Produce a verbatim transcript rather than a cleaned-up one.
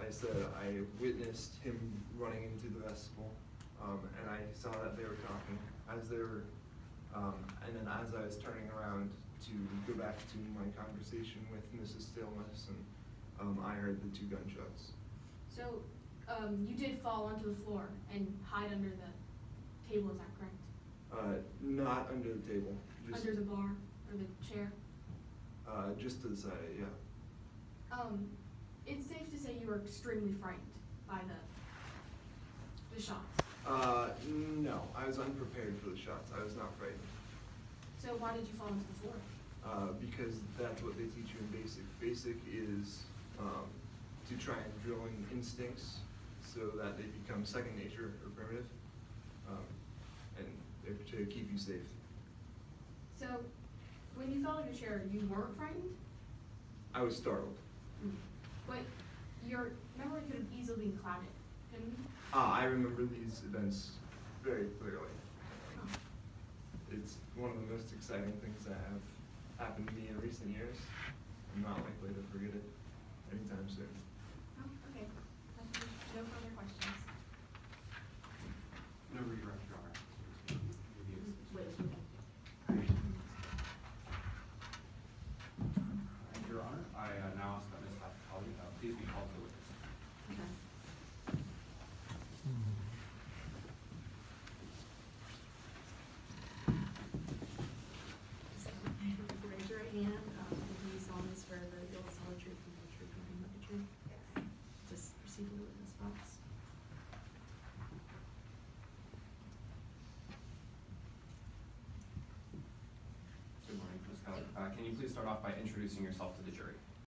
I said I witnessed him running into the vestibule, um, and I saw that they were talking as they were, um, and then as I was turning around to go back to my conversation with Missus Stillness, and um, I heard the two gunshots. So um, you did fall onto the floor and hide under the table, is that correct? Uh, not under the table. Just, under the bar or the chair? Uh, just to the side, yeah. Um, it's safe to say you were extremely frightened by the, the shots. Uh, no, I was unprepared for the shots. I was not frightened. So why did you fall into the floor? Uh, because that's what they teach you in basic. Basic is um, to try and drill in instincts so that they become second nature or primitive, um, and they're to keep you safe. So when you fell in your chair, you weren't frightened? I was startled. Mm. But your memory could have easily been clouded, couldn't it? Ah, I remember these events very clearly. Oh. It's one of the most exciting things that have happened to me in recent years. I'm not likely to forget it anytime soon. Oh, okay. No further questions. No redirect, Your Honor. Wait. Your Honor, I uh, now ask that Miz Hattakali uh, please be called to the witness. Okay. Raise your right hand. Um, do you solemnly swear that you will tell the truth and the truth and nothing but the truth? Yes. Just proceed to the witness box. Good morning, Miz Keller. Uh, can you please start off by introducing yourself to the jury?